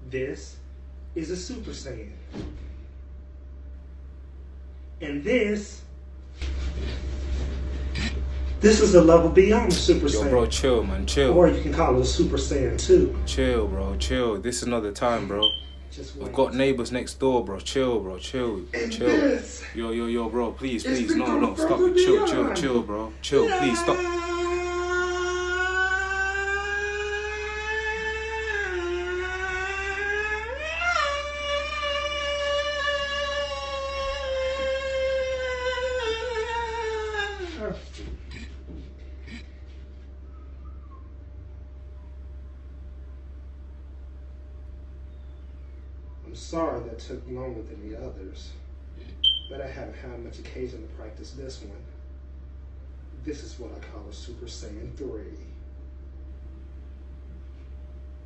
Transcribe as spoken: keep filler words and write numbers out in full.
This is a Super Saiyan. And this, this is a level beyond the Super Saiyan. Yo, bro, chill, man, chill. Or you can call it a Super Saiyan two. Chill, bro, chill. This is another time, bro. Just We've got neighbors next door, bro. Chill, bro, chill, and chill. This, yo, yo, yo, bro, please, please, been no, no, stop it. Chill, chill, chill, bro. Chill, yeah. Please, stop. I'm sorry that took longer than the others, but I haven't had much occasion to practice this one. This is what I call a Super Saiyan three.